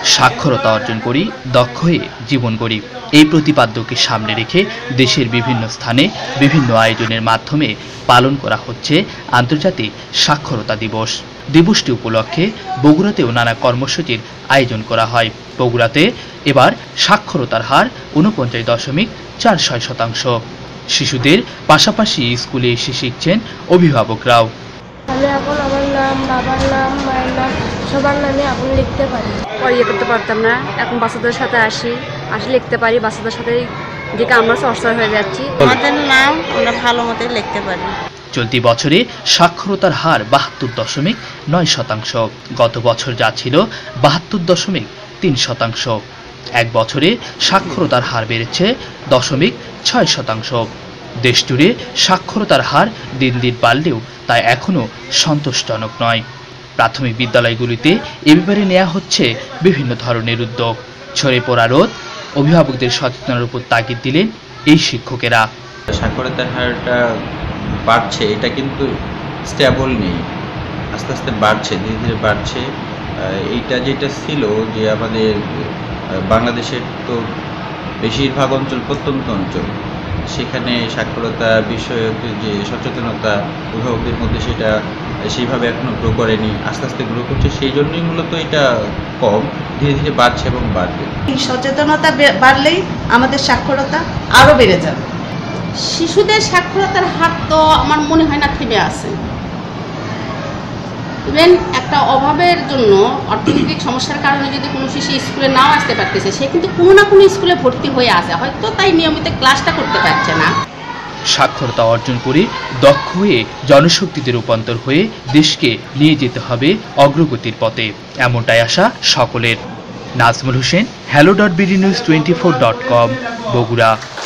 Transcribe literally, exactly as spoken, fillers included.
সাক্ষরতা অর্জন করি, দক্ষ হয়ে জীবন গড়ি। এই প্রতিপাদ্যকে সামনে রেখে দেশের বিভিন্ন স্থানে বিভিন্ন আয়োজনের মাধ্যমে পালন করা হচ্ছে আন্তর্জাতিক সাক্ষরতা দিবস। দিবসটি উপলক্ষে বগুড়াতেও নানা কর্মসূচির আয়োজন করা হয়। বগুড়াতে এবার সাক্ষরতার হার ঊনপঞ্চাশ দশমিক চার ছয় শতাংশ। শিশুদের পাশাপাশি স্কুলে এসে শিখছেন অভিভাবকরাও। আমি এখন আমার নাম, বাবার নাম, মায়ের নাম সবার নামে এখন লিখতে পারি। পড়িয়ে করতে পারতাম না, এখন বাচ্চাদের সাথে আসি আসি লিখতে পারি। বাচ্চাদের সাথে দিকে আমরা সহজ হয়ে যাচ্ছি। আমাদের নাম আমরা ভালো মতো লিখতে পারি। চলতি বছরে সাক্ষরতার হার বাহাত্তর দশমিক নয় শতাংশ। গত বছর যা ছিল বাহাত্তর দশমিক তিন শতাংশ। এক বছরে সাক্ষরতার হার বেড়েছে দশমিক ছয় শতাংশ। দেশ জুড়ে সাক্ষরতার হার দিন দিন বাড়লেও তা এখনও সন্তোষজনক নয়। প্রাথমিক বিদ্যালয়গুলিতে এ ব্যাপারে নেওয়া হচ্ছে বিভিন্ন ধরনের উদ্যোগ। ছড়ে পড়া রোদ, অভিভাবকদের সচেতনার উপর তাগিদ দিলেন এই শিক্ষকেরা। সাক্ষরতার হারটা বাড়ছে, এটা কিন্তু স্টেবল নেই, আস্তে আস্তে বাড়ছে, ধীরে ধীরে বাড়ছে। এইটা যেটা ছিল যে আমাদের বাংলাদেশের তো বেশিরভাগ অঞ্চল প্রত্যন্ত অঞ্চল, সেখানে সাক্ষরতা বিষয়ক যে সচেতনতা অভিভাবকদের মধ্যে সেটা সেইভাবে এখনো গ্রো করেনি, আস্তে আস্তে গ্রো করছে। সেই জন্যই মূলত এটা কম, ধীরে ধীরে বাড়ছে এবং বাড়বে। সচেতনতা বাড়লেই আমাদের সাক্ষরতা আরও বেড়ে যাবে। শিশুদের সাক্ষরতার হার তো আমার মনে হয় না থেমে আছে। ইভেন একটা অভাবের জন্য, অর্থনৈতিক সমস্যার কারণে যদি কোনো শিশু স্কুলে নাও আসতে পারতেছে, সে কিন্তু কোনো না কোনো স্কুলে ভর্তি হয়ে আসে, হয়তো তাই নিয়মিত ক্লাসটা করতে পারছে না। সাক্ষরতা অর্জন করে দক্ষ হয়ে জনশক্তিতে রূপান্তর হয়ে দেশকে নিয়ে যেতে হবে অগ্রগতির পথে, এমনটাই আশা সকলের। Nazmul Hossain, hello dot BD news twenty four dot com, Bogura.